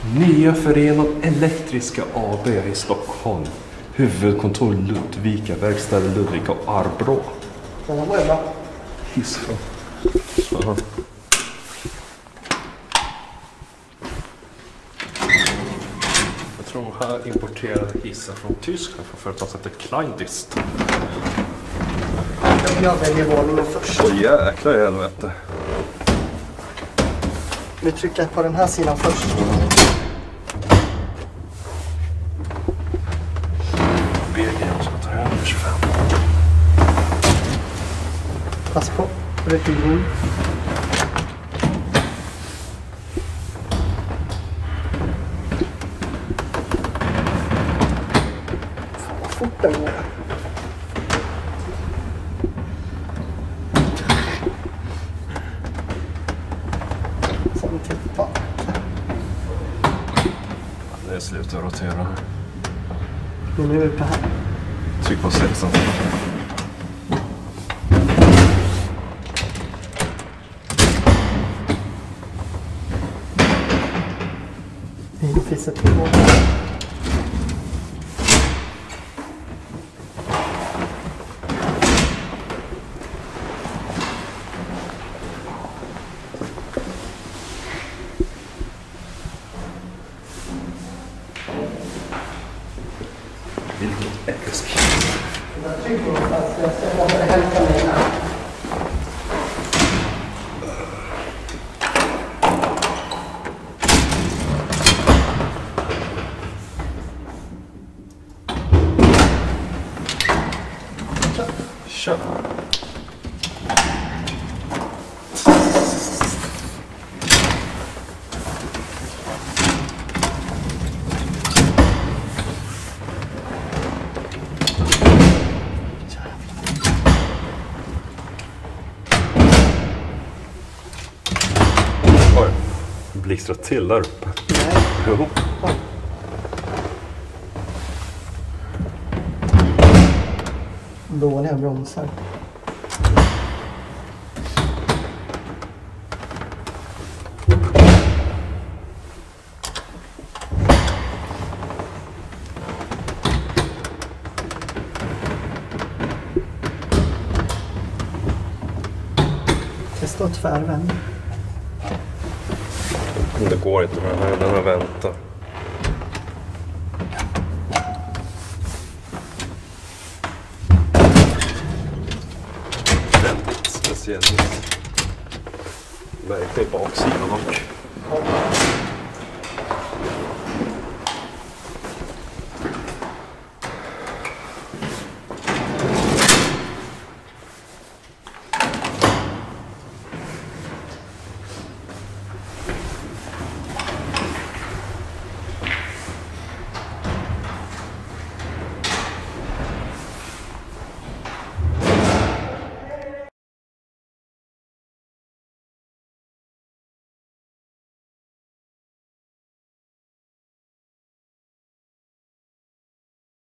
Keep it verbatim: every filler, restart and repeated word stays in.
Nya Förenad Elektriska A B i Stockholm. Huvudkontor Ludvika, verkstäder Ludvika och Arbrå. Den här var ju bra. Hiss från. Aha. Jag tror de här importerade hissar från Tyskland från företag som heter Kleindist. Jag väljer våningen först. Åh jäklar i helvete. Vi trycker på den här sidan först. B G ska ta hem tjugofem. Pass på. Rekylen. Fan vad fort den går. Sen tippa. Det är slut att rotera. Nu är vi uppe här. Tryck på sexan. Det finns ett på. Vilket äckelsk. Jag trycker någonstans. Jag ska bara hämta mig här. Kör. Oj, blixtrar till där uppe. Nej. Jo. Oj. Dåliga bromsar. Testa att tvärvända. Det går inte med den här, den har väntat. Väldigt speciellt. Verkligen baksidan och